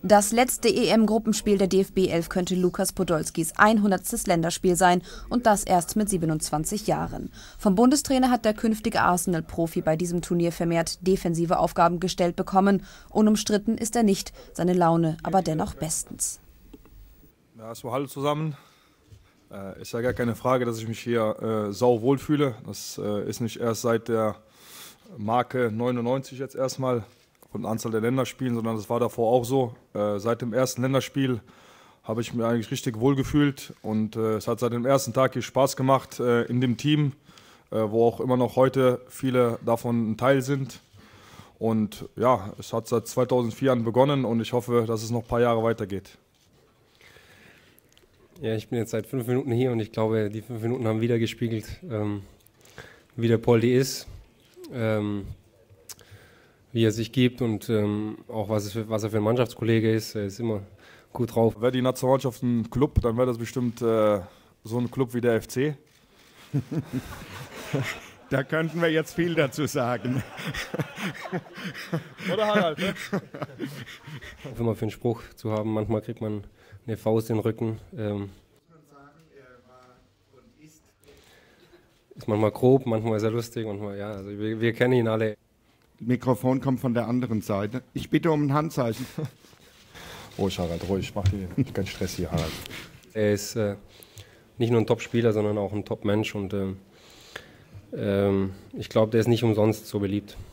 Das letzte EM-Gruppenspiel der DFB 11 könnte Lukas Podolskis 100. Länderspiel sein und das erst mit 27 Jahren. Vom Bundestrainer hat der künftige Arsenal-Profi bei diesem Turnier vermehrt defensive Aufgaben gestellt bekommen. Unumstritten ist er nicht, seine Laune aber dennoch bestens. Ja, erstmal hallo zusammen. Ist ja gar keine Frage, dass ich mich hier sau wohl fühle. Das ist nicht erst seit der Marke 99 jetzt erstmal von der Anzahl der Länderspielen, sondern das war davor auch so. Seit dem ersten Länderspiel habe ich mich eigentlich richtig wohl gefühlt und es hat seit dem ersten Tag hier Spaß gemacht in dem Team, wo auch immer noch heute viele davon ein Teil sind. Und ja, es hat seit 2004 an begonnen und ich hoffe, dass es noch ein paar Jahre weitergeht. Ja, ich bin jetzt seit 5 Minuten hier und ich glaube, die 5 Minuten haben wieder gespiegelt, wie der Poldi ist. Wie er sich gibt und auch was er für ein Mannschaftskollege ist. Er ist immer gut drauf. Wäre die Nationalmannschaft ein Club, dann wäre das bestimmt so ein Club wie der FC. Da könnten wir jetzt viel dazu sagen. Oder Harald? Ne? Auch immer für einen Spruch zu haben. Manchmal kriegt man eine Faust in den Rücken. Ist manchmal grob, manchmal ist er lustig. Manchmal, ja, also wir kennen ihn alle. Mikrofon kommt von der anderen Seite. Ich bitte um ein Handzeichen. Ruhig, Harald, ruhig. Mach dir keinen Stress hier, Harald. Er ist nicht nur ein Top-Spieler, sondern auch ein Top-Mensch. Und ich glaube, der ist nicht umsonst so beliebt.